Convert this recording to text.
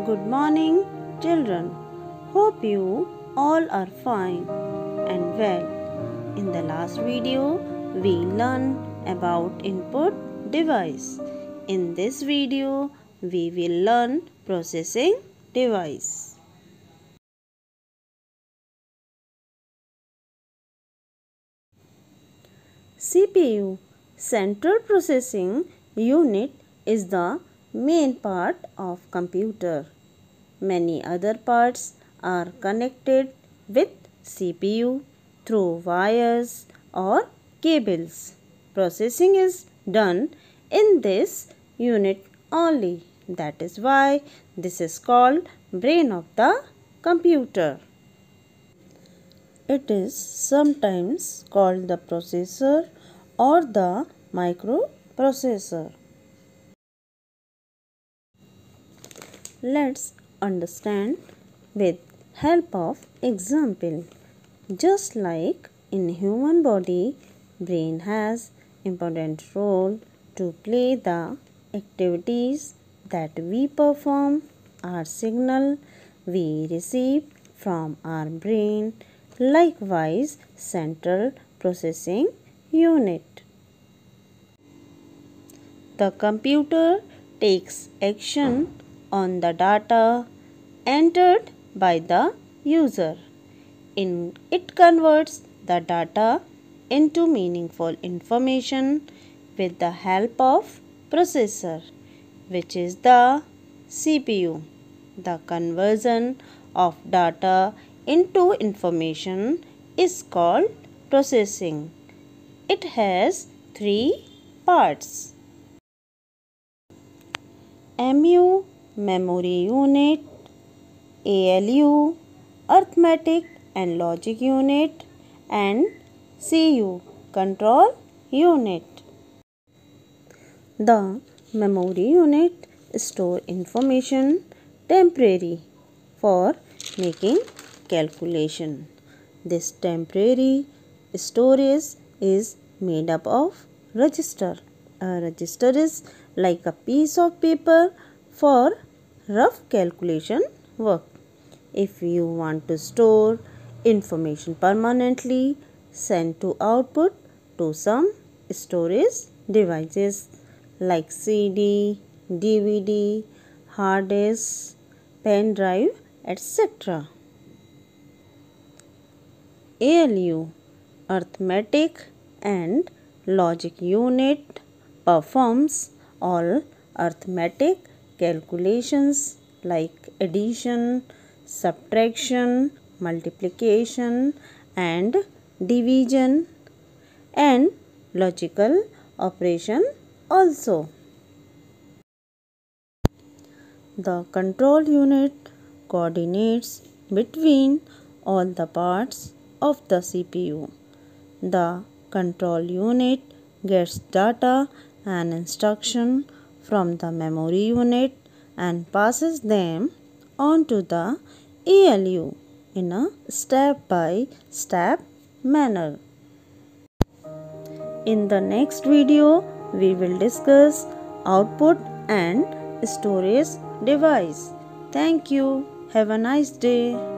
Good morning, children. Hope you all are fine and well. In the last video, we learned about input device. In this video, we will learn processing device. CPU, Central Processing Unit, is the main part of computer. Many other parts are connected with CPU through wires or cables. Processing is done in this unit only. That is why this is called brain of the computer. It is sometimes called the processor or the microprocessor. Let's understand with help of example. Just like in human body, brain has important role to play the activities that we perform. Our signal we receive from our brain, likewise central processing unit. The computer takes action on the data entered by the user. It converts the data into meaningful information with the help of processor, which is the CPU. The conversion of data into information is called processing. It has three parts. MU, memory unit, ALU, arithmetic and logic unit, and CU, control unit. The memory unit stores information temporarily for making calculation. This temporary storage is made up of register. A register is like a piece of paper for rough calculation work. If you want to store information permanently, send to output to some storage devices like CD, DVD, hard disk, pen drive, etc. ALU, arithmetic and logic unit, performs all arithmetic calculations like addition, subtraction, multiplication and division, and logical operation also. The control unit coordinates between all the parts of the CPU. The control unit gets data and instruction from the memory unit and passes them on to the ALU in a step-by-step manner. In the next video, we will discuss output and storage device. Thank you. Have a nice day.